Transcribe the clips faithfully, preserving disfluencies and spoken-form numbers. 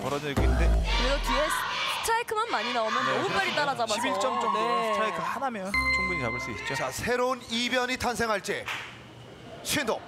벌어지고 있는데 그리고 뒤에 스트라이크만 많이 나오면 네, 너무 빨리 따라잡아서 십일 점 정도 네. 스트라이크 하나면 충분히 잡을 수 있죠. 자, 새로운 이변이 탄생할지. 신동.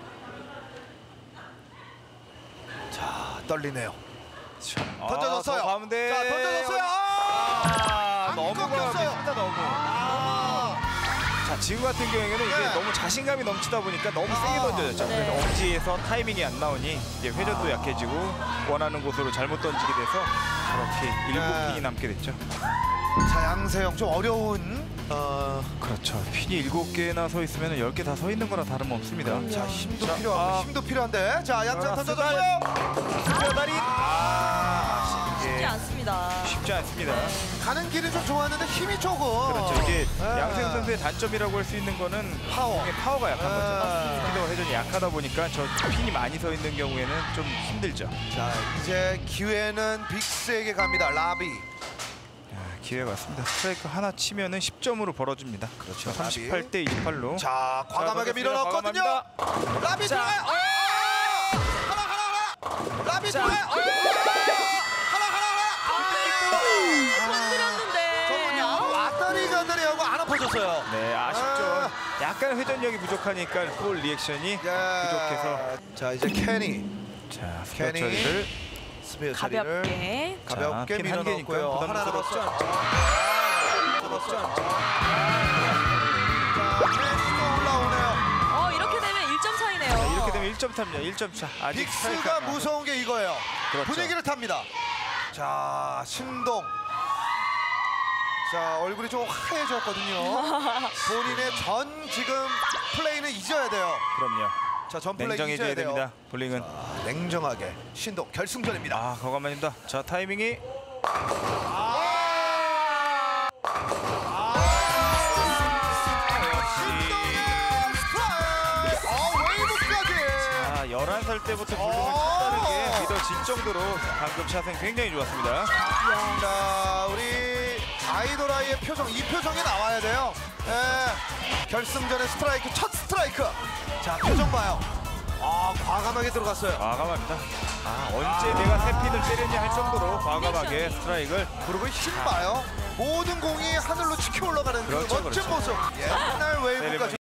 자, 떨리네요. 던져졌어요. 아, 가운데. 자, 던져졌어요. 아, 안 너무 꺾였어요. 가운데 너무. 아. 자, 지금 같은 경우에는 이게 네. 너무 자신감이 넘치다 보니까 너무 세게 아. 던져졌죠. 네. 그래서 엄지에서 타이밍이 안 나오니 이제 회전도 약해지고 원하는 곳으로 잘못 던지게 돼서 그렇게 일곱 네. 핀이 남게 됐죠. 자, 양세형 좀 어려운 어, 그렇죠. 핀이 일곱 개나 서 있으면 열 개 다 서 있는 거나 다름없습니다. 자, 힘도 자, 필요하고 아. 힘도 필요한데. 자, 양세형 아, 던져졌어요. 스페어다리. 아, 쉽지 이게 않습니다. 쉽지 않습니다. 가는 길이 좀 좋았는데 힘이 조금. 그렇죠. 이게 네. 양세형 선수의 단점이라고 할 수 있는 거는 파워. 공의 파워가 약한 네. 거죠. 스피드와 회전이 약하다 보니까 저 핀이 많이 서 있는 경우에는 좀 힘들죠. 자, 이제 기회는 빅스에게 갑니다. 라비. 자, 기회가 왔습니다. 스트라이크 하나 치면은 십 점으로 벌어집니다. 그렇죠. 삼십팔 대 이십팔로. 자, 과감하게 자, 밀어넣었거든요. 과감합니다. 라비 자. 들어가요. 아! 하나 하나 하나. 라비 자. 들어가요. 아! 하나 하나 하나. 건드렸는데. 저분요. 왔다리 갔다리 하고 안 아파졌어요. 네, 아쉽죠. 약간 회전력이 부족하니까 볼 리액션이 예. 부족해서. 자, 이제 케니. 자, 스페어 케니. 처리를. 스페어 처리를 가볍게. 가볍게 자, 핀한 밀어넣고요. 개니까 하나 부담스럽죠. 남았죠. 아, 남았죠. 자, 케니가 올라오네요. 어 이렇게 되면 일 점 차이네요. 자, 이렇게 되면 일 점 차입니다. 일 점 차. 아직 빅스가 스트라이크가 안 무서운 게 이거예요. 그렇죠. 분위기를 탑니다. 자, 신동. 자, 얼굴이 좀 하얘졌거든요. 본인의 전 지금 플레이는 잊어야 돼요. 그럼요. 자, 전 플레이 냉정해져야 잊어야 돼요. 됩니다. 볼링은. 자, 냉정하게 신동 결승전입니다. 아, 거감만입니다. 자, 타이밍이. 신동의 스트라이크! 어, 웨이브까지! 아, 열한 살 때부터 볼링을 오! 색다르게 믿어질 정도로 방금 샷은 굉장히 좋았습니다. 자, 우리 아이돌 아이의 표정, 이 표정이 나와야 돼요. 예, 결승전의 스트라이크, 첫 스트라이크. 자, 표정 봐요. 아, 과감하게 들어갔어요. 과감합니다. 아, 언제 내가 세 핀을 때렸냐 할 정도로 과감하게 스트라이크를. 그리고 힘 봐요. 모든 공이 하늘로 치켜 올라가는 그 그렇죠, 멋진 그렇죠. 모습. 옛날 웨이브까지.